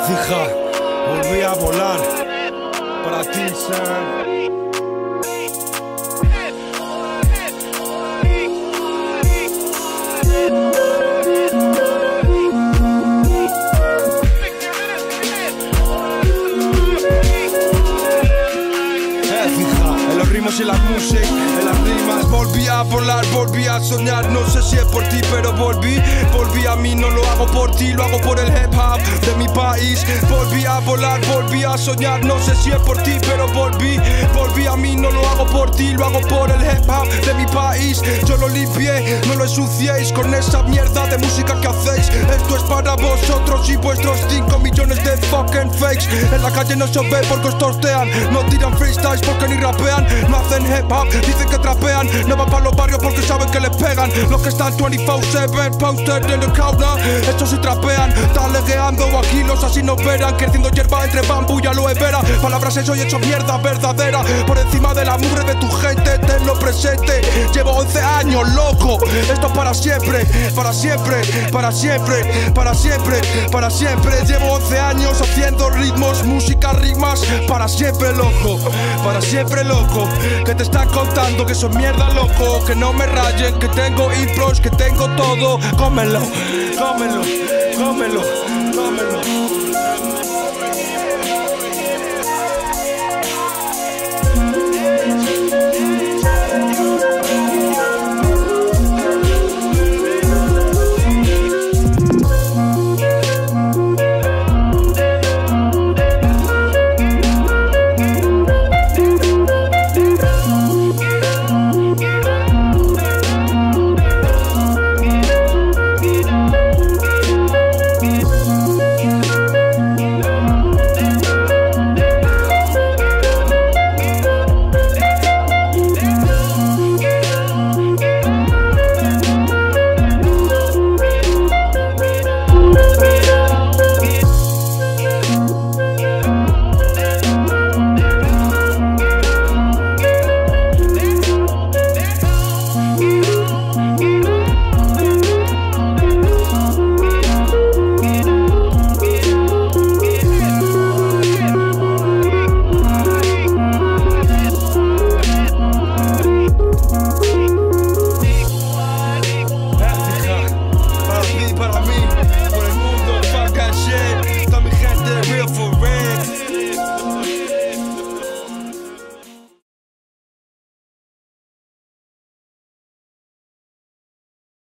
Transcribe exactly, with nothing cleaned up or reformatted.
Hija, volví a volar para ti, son. En los ritmos y la música, en las rimas. Volví a volar, volví a soñar. No sé si es por ti, pero volví. Volví a mí, no lo hago por ti, lo hago por el hip hop de mi país. Volví a volar, volví a soñar. No sé si es por ti, pero volví. Volví a mí, no lo hago por ti, lo hago por el hip hop de mi país. Yo lo limpié, no lo ensuciéis con esa mierda de música que hacéis. Esto es para vosotros y vuestros cinco millones de fucking fakes. En la calle no se ve porque os tortean. No tiran freestyles porque ni rapean. No hacen hip hop, dicen que trapean. No van para los barrios porque saben que les pegan. Los que están veinticuatro siete posted en el corner, estos sí trapean. Talegueando aquí los así no verán. Creciendo hierba entre bambú y aloe vera. Palabras eso y hecho mierda verdadera. Por encima de la mugre de tu gente, tenlo presente. Llevo once años, loco. Esto es para siempre, para siempre, para siempre, para siempre, para siempre. Llevo once años haciendo ritmos, música, rimas. Para siempre, loco, para siempre, loco. Que te están contando que son mierda, loco. Que no me rayen, que tengo impros, que tengo todo. Cómelo, cómelo, cómelo, cómelo.